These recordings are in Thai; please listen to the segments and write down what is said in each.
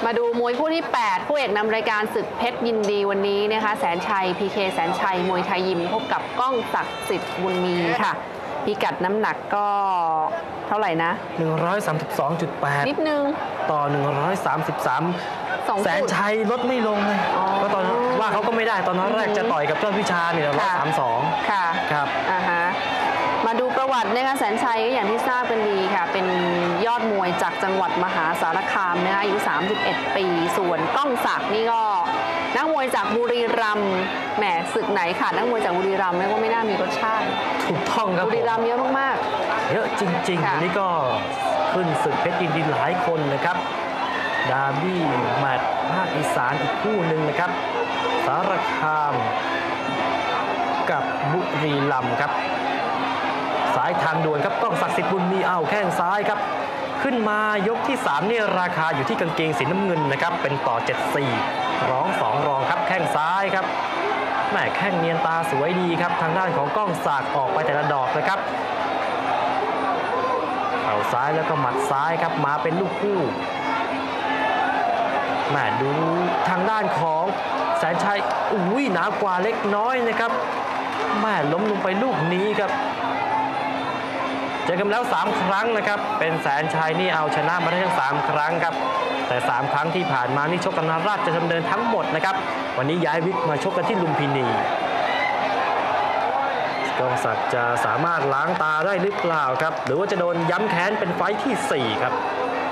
มาดูมวยคู่ที่8คู่เอกนำรายการศึกเพชรยินดีวันนี้นะคะแสนชัย PK แสนชัยมวยไทยยิมพบกับก้องศักดิ์สิทธิ์บุญมีค่ะพิกัดน้ำหนักก็เท่าไหร่นะ 132.8 นิดนึงต่อ133แสนชัยลดไม่ลงเลยก็ตอนว่าเขาก็ไม่ได้ตอนนั้นแรกจะต่อยกับเจ้าพิชาเนี่ย132ค่ะครับมาดูประวัตินะคะแสนชัยก็อย่างที่ทราบกันดีค่ะเป็นยอดมวยจากจังหวัดมหาสารคามนะคะอายุ31ปีส่วนก้องศักดิ์นี่ก็นักมวยจากบุรีรัมย์แหมศึกไหนค่ะนักมวยจากบุรีรัมย์ไม่ว่าไม่น่ามีรสชาติถูกต้องครับบุรีรัมย์เยอะมากๆเยอะจริงๆวันนี้ก็ขึ้นศึกเพชรยินดีหลายคนนะครับดาร์บี้แมตช์ภาคอีสานอีกคู่หนึ่งนะครับสารคามกับบุรีรัมย์ครับสายทางด่วนครับก้องศักดิ์สิทธิ์บุญมีแข้งซ้ายครับขึ้นมายกที่3เนี่ยราคาอยู่ที่กางเกงสีน้ำเงินนะครับเป็นต่อ74ร้อง2รองครับแข้งซ้ายครับแม่แข้งเนียนตาสวยดีครับทางด้านของก้องศักดิ์ออกไปแต่ละดอกเลยครับเข่าซ้ายแล้วก็หมัดซ้ายครับมาเป็นลูกคู่แม่ดูทางด้านของแสนชัยอุ้ยหนากว่าเล็กน้อยนะครับแม่ล้มลงไปลูกนี้ครับเจอกันแล้ว3ครั้งนะครับเป็นแสนชัยนี่เอาชนะมาได้ทั้ง3ครั้งครับแต่3ครั้งที่ผ่านมานี่ชกกันราชดำเนินทั้งหมดนะครับวันนี้ย้ายวิกมาชกกันที่ลุมพินีก้องศักดิ์จะสามารถล้างตาได้หรือเปล่าครับหรือว่าจะโดนย้ำแค้นเป็นไฟท์ที่4ครับ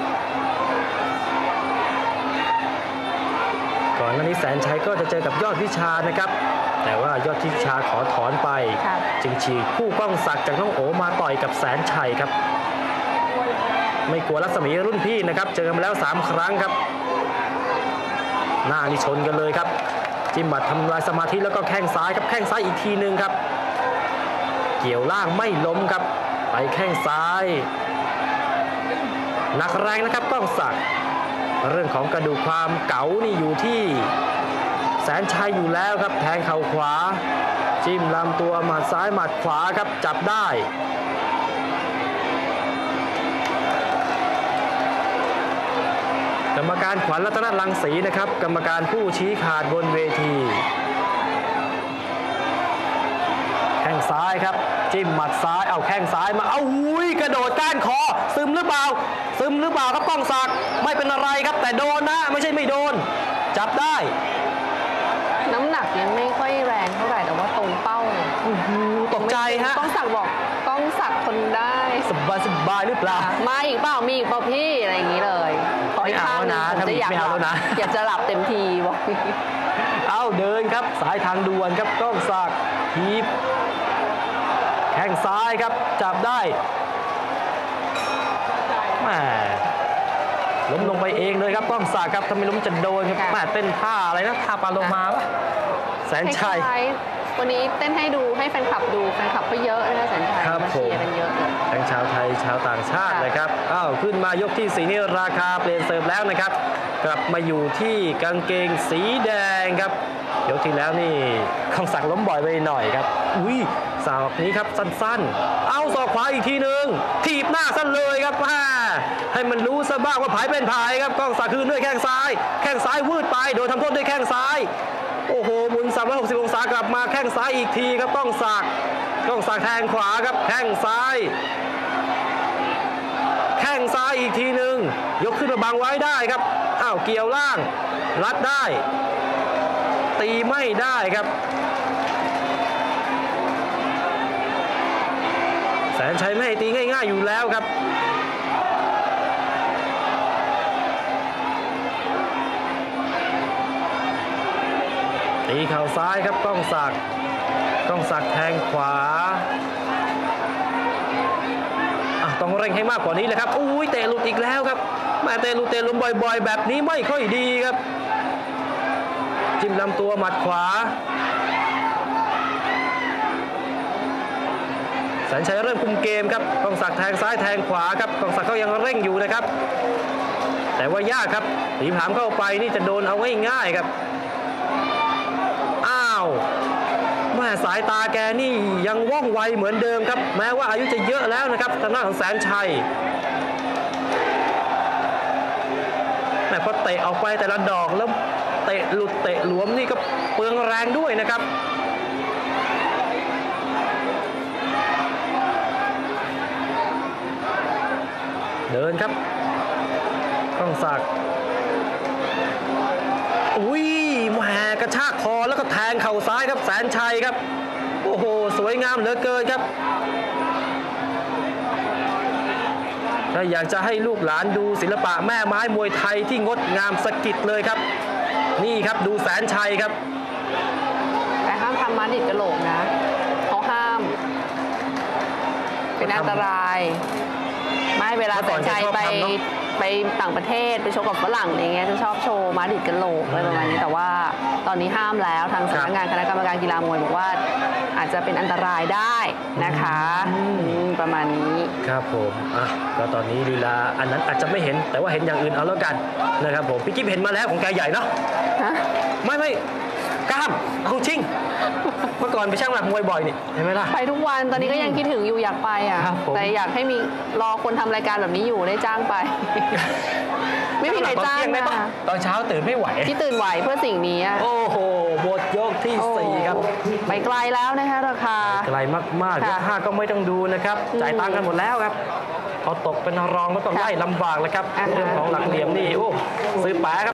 ก่อนหน้านี้แสนชัยก็จะเจอกับยอดวิชานะครับแต่ว่ายอดวิชาขอถอนไปจึงฉีกคู่ก้องศักดิ์จากน้องโอมาต่อยกับแสนชัยครับไม่กลัวรัศมีรุ่นพี่นะครับเจอกันมาแล้ว3ครั้งครับหน้านี่ชนกันเลยครับจิ้มบัดทำลายสมาธิแล้วก็แข้งซ้ายครับแข้งซ้ายอีกทีนึงครับเกี่ยวล่างไม่ล้มครับไปแข้งซ้ายหนักแรงนะครับก้องศักดิ์เรื่องของกระดูกความเก๋านี่อยู่ที่แสนชัยอยู่แล้วครับแทงเข่าขวาจิ้มลำตัวหมัดซ้ายหมัดขวาครับจับได้กรรมการขวัญรัตนรังสีนะครับกรรมการผู้ชี้ขาดบนเวทีแข้งซ้ายครับจิ้มหมัดซ้ายเอาแข้งซ้ายมาเอาหุ้ยกระโดดก้านคอซึมหรือเปล่าครับก้องศักดิ์ไม่เป็นอะไรครับแต่โดนนะไม่ใช่ไม่โดนจับได้น้ำหนักยังไม่ค่อยแรงเท่าไหร่แต่ว่าตรงเป้าตกใจฮะก้องศักดิ์บอกก้องศักดิ์ทนได้สบายหรือเปล่ามาอีกเปล่ามีอีกเปล่าพี่อะไรอย่างนี้เลยไม่เอานะถ้าไม่เอาแล้วนะอยากจะหลับเต็มทีบอกเอาเดินครับสายทางด่วนครับก้องศักดิ์ทีบแข้งซ้ายครับจับได้แม่ล้มลงไปเองเลยครับก้องศักดิ์ครับทำไมล้มจะโดนครับแม่เต้นท่าอะไรนะท่าปลาโลมาปะแสนชัยวันนี้เต้นให้ดูให้แฟนคลับดูแฟนคลับก็เยอะนะคะแสนชัยมาเชียร์กันเยอะเลยทั้งชาวไทยชาวต่างชาตินะครับขึ้นมายกที่4นี่ราคาเปลี่ยนเสิร์ฟแล้วนะครับกลับมาอยู่ที่กางเกงสีแดงครับยกที่แล้วนี่ก้องศักดิ์ล้มบ่อยไปหน่อยครับอุ้ยศอกนี้ครับสั้นๆเอาศอกขวาอีกทีนึงถีบหน้าสั้นเลยครับให้มันรู้ซะบ้างว่าผายเป็นผายครับก้องศักดิ์คืนด้วยแข้งซ้ายวืดไปโดนทำโทษด้วยแข้งซ้ายโอ้โหหมุน360องศากลับมาแข้งซ้ายอีกทีครับก้องศักดิ์แทงขวาครับแข้งซ้ายอีกทีนึงยกขึ้นมาบังไว้ได้ครับเกี่ยวล่างรัดได้ตีไม่ได้ครับแสนชัยไม่ให้ตีง่ายๆอยู่แล้วครับตีเข่าซ้ายครับก้องศักดิ์แทงขวาต้องเร่งให้มากกว่านี้เลยครับอุ้ยเตะหลุดอีกแล้วครับแม่เตะหลุดเตะล้มบ่อยๆแบบนี้ไม่ค่อยดีครับจิ้มลำตัวหมัดขวาแสนชัยเริ่มคุมเกมครับก้องศักดิ์แทงซ้ายแทงขวาครับก้องศักดิ์เขายังเร่งอยู่นะครับแต่ว่ายากครับตีผามเข้าไปนี่จะโดนเอาง่ายๆครับแม่สายตาแกนี่ยังว่องไวเหมือนเดิมครับแม้ว่าอายุจะเยอะแล้วนะครับทางด้านของแสนชัยแต่พอเตะออกไปแต่ละดอกแล้วเตะหลุดเตะหลวมนี่ก็เปลืองแรงด้วยนะครับเดินครับก้องศักดิ์อุ้ยแหมกระชากคอแล้วก็แทงเข่าซ้ายครับแสนชัยครับโอ้โหสวยงามเหลือเกินครับถ้าอยากจะให้ลูกหลานดูศิลปะแม่ไม้มวยไทยที่งดงามสะกิดเลยครับนี่ครับดูแสนชัยครับแต่ห้ามทำม้าดิดกระโหลกนะเขาห้ามเป็นอันตรายไม่เวลาแสนชัยไปต่างประเทศไปโชว์กับฝรั่งอะไรเงี้ยจะชอบโชว์ม้าดิดกระโหลกอะไรประมาณนี้แต่ว่าตอนนี้ห้ามแล้วทางสำนักงานคณะกรรมการกีฬามวยบอกว่าอาจจะเป็นอันตรายได้นะคะประมาณนี้ครับผมก็ตอนนี้ลีลาอันนั้นอาจจะไม่เห็นแต่ว่าเห็นอย่างอื่นเอาแล้วกันนะครับผมพี่กิ๊บเห็นมาแล้วของแกใหญ่เนาะไม่กล้ามเอาจริงเมื่อก่อนไปช่างหลักมวยบ่อยนี่เห็นไหมล่ะไปทุกวันตอนนี้ก็ยังคิดถึงอยู่อยากไปแต่อยากให้มีรอคนทำรายการแบบนี้อยู่ได้จ้างไปไม่มีใครจ้างนะตอนเช้าตื่นไม่ไหวที่ตื่นไหวเพื่อสิ่งนี้โอ้โหบทยกที่4ครับไปไกลแล้วนะคะราคาไกลมากๆยก5ก็ไม่ต้องดูนะครับจ่ายตังค์กันหมดแล้วครับพอตกเป็นรองก็ต้องไล่ลำบากแล้วครับเรื่องของหลักเหลี่ยมนี่โอ้ซื้อแปะครับ